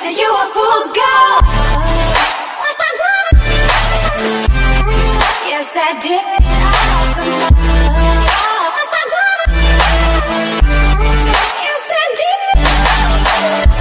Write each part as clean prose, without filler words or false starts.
you a fool's gold. Yes, I did. Yes, I did.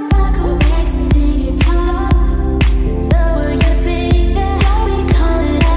Lower your finger, I'll be calling out.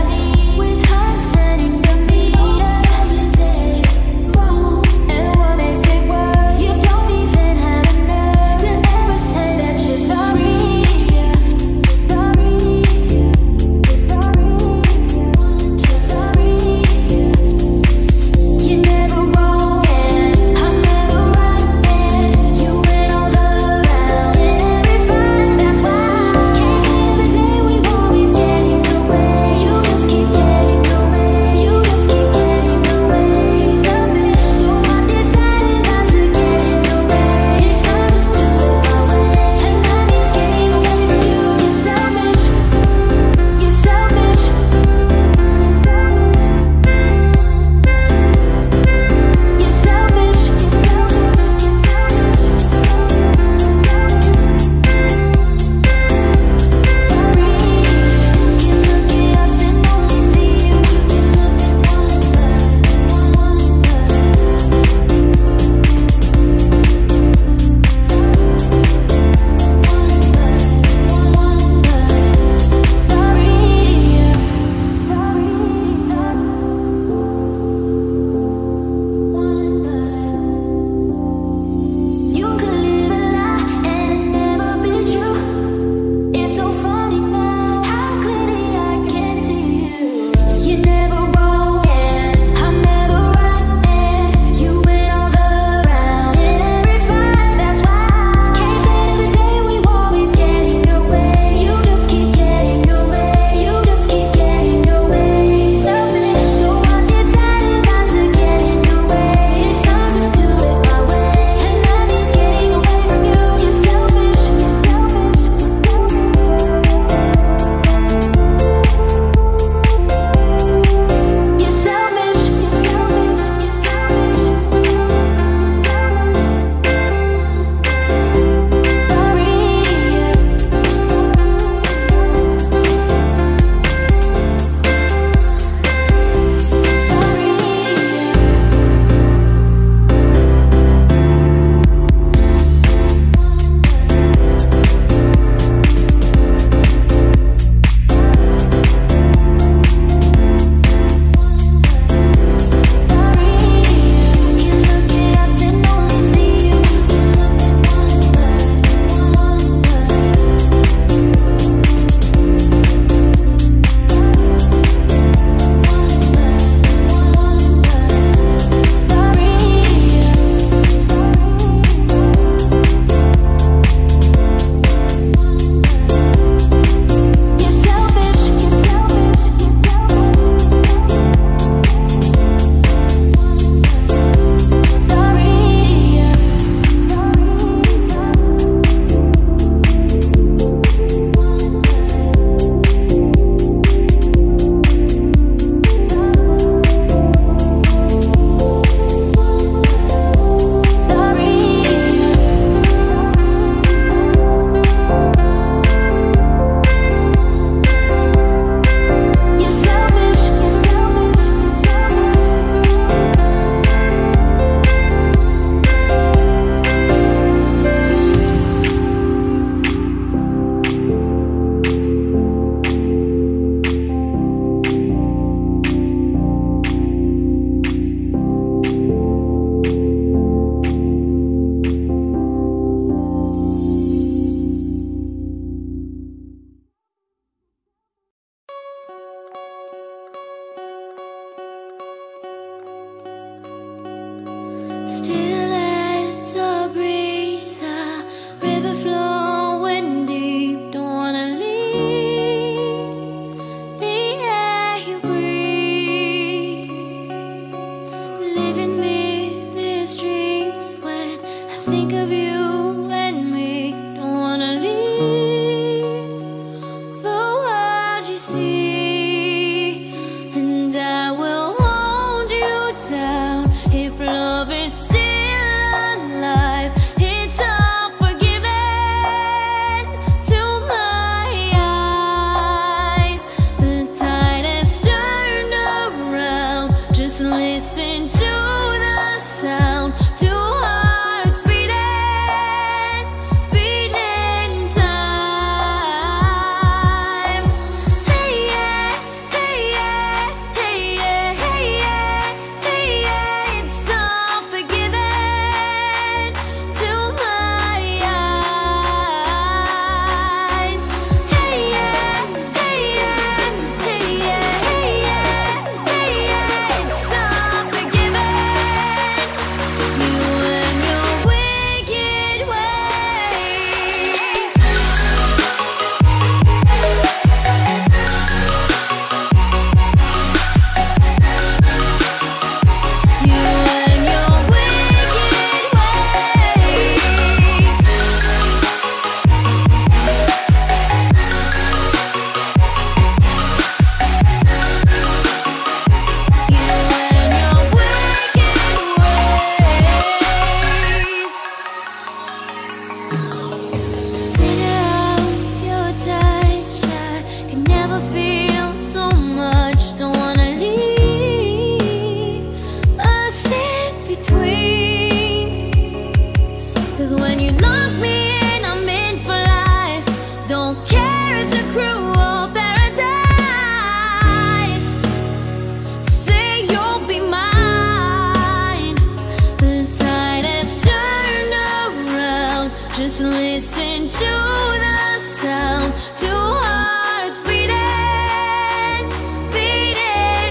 Just listen to the sound, two hearts beating, beating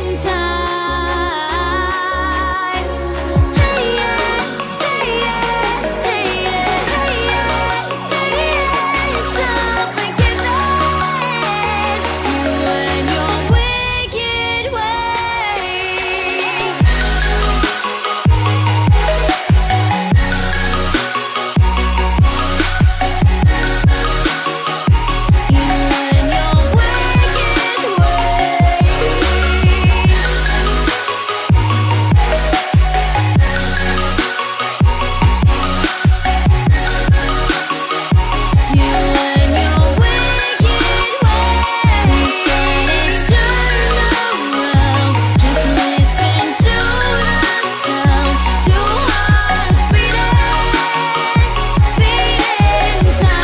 time. Hey yeah, hey yeah, hey yeah, hey yeah, hey yeah. Don't forget that you and your wicked ways. You and your wicked ways. You and your wicked ways. Turn around, just listen to the sound, two hearts beating, beating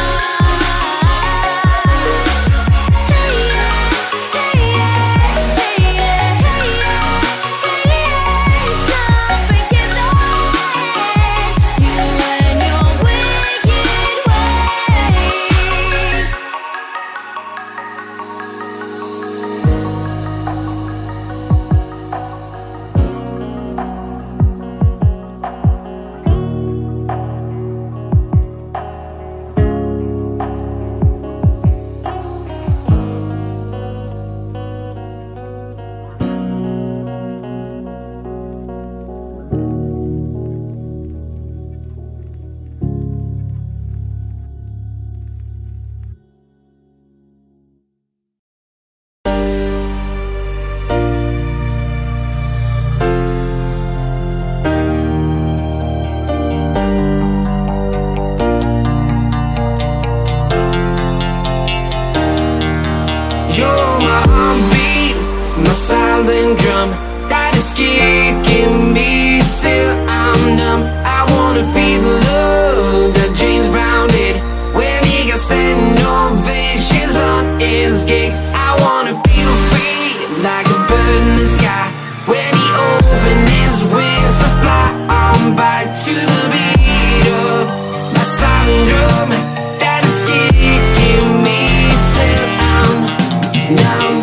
time. Hey yeah, hey yeah, hey yeah, hey yeah, hey yeah. Don't forget that you and your wicked ways. You're my heartbeat, my silent drum that is kicking me till I'm numb. I wanna feel the love that James Brown did when he got standing ovations on his gig. I wanna feel free like a bird in the sky when he opened his wings to fly on by to the beat of my silent drum that is kicking me till I'm numb.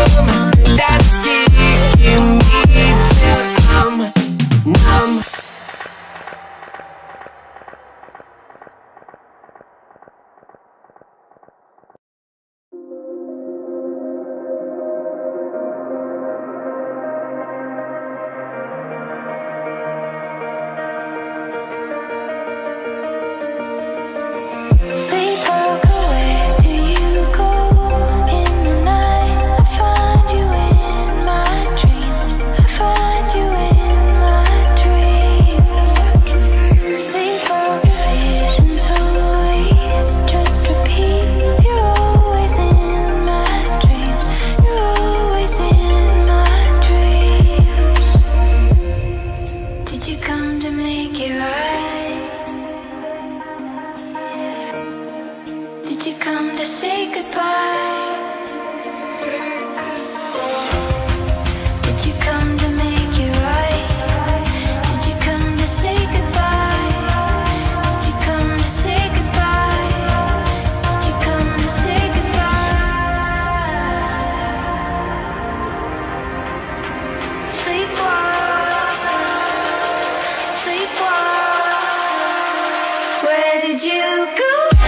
numb, that's kicking me till I'm numb. Sleepwalk away till you go. In the night, I find you in my dreams. I find you in my dreams. Sleepwalk, visions always just repeat. You're always in my dreams. You're always in my dreams. Did you come to make it right? Did you come to say goodbye? Did you come to make it right? Did you come to say goodbye? Did you come to say goodbye? Did you come to say goodbye? Sleepwalk, sleepwalk. Where did you go?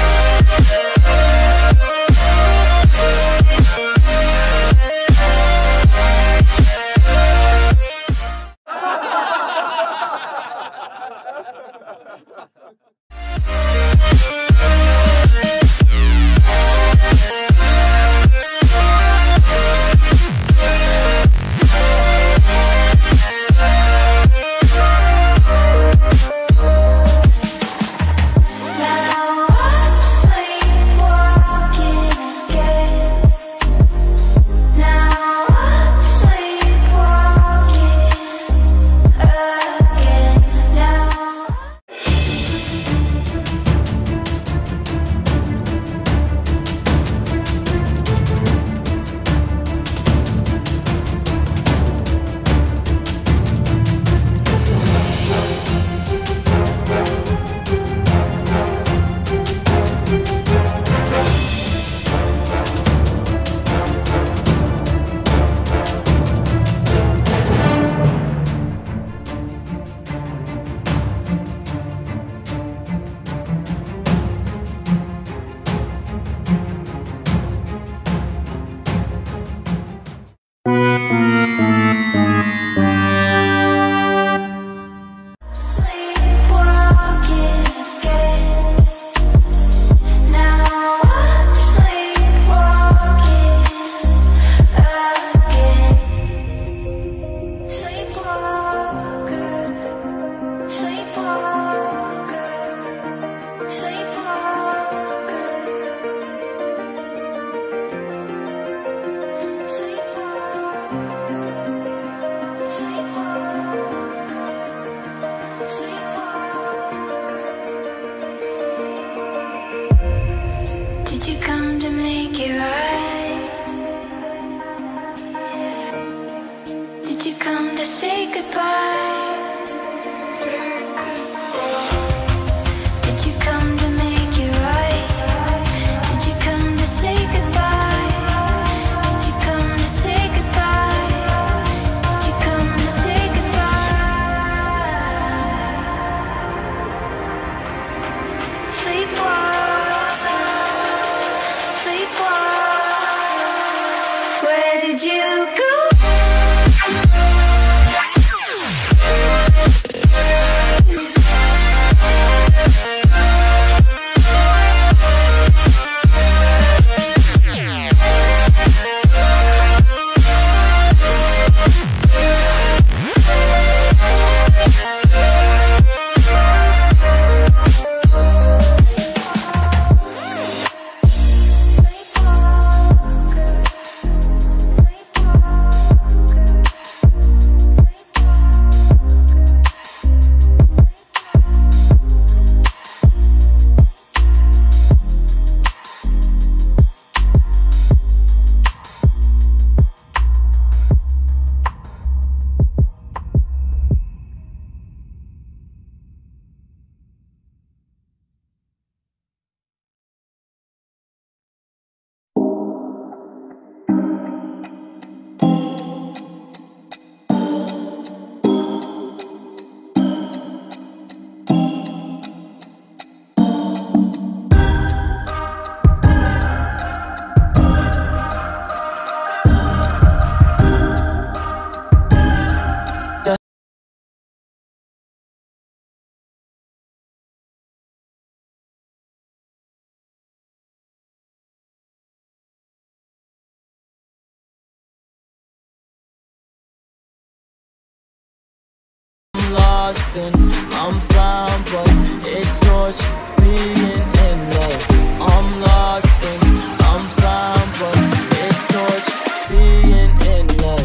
Did you come to make it right? Did you come to say goodbye? Did you come to make it right? Did you come to say goodbye? Did you come to say goodbye? Did you come to say goodbye? Sleepwalk, sleepwalk. Where did you go? Sleepwalk. lost and I'm found, but it's torture being in love. I'm lost and I'm found, but it's torture being in love.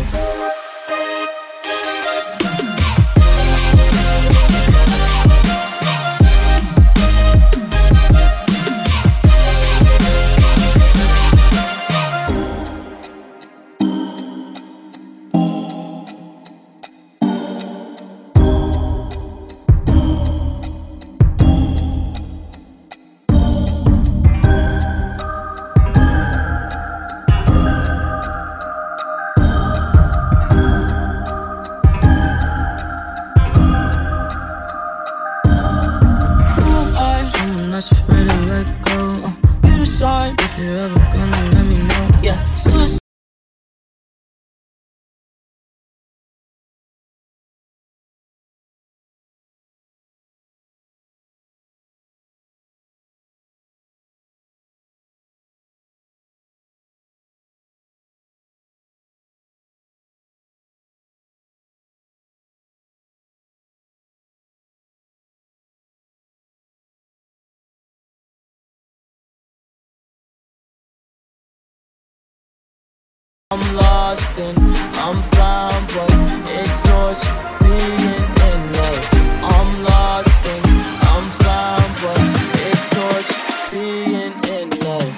Someone that's afraid to let go. You decide if you're ever gonna let me know. Yeah, suicide. I'm lost and I'm found, but it's torture being in love. I'm lost and I'm found, but it's torture being in love.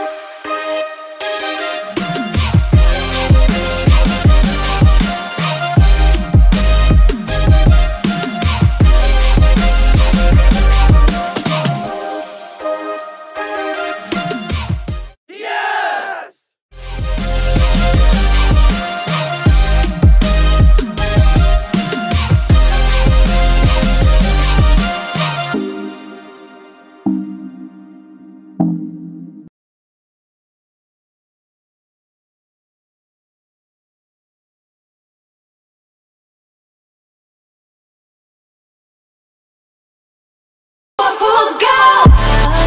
Fools go.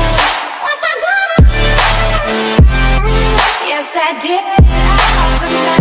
Yes, I did.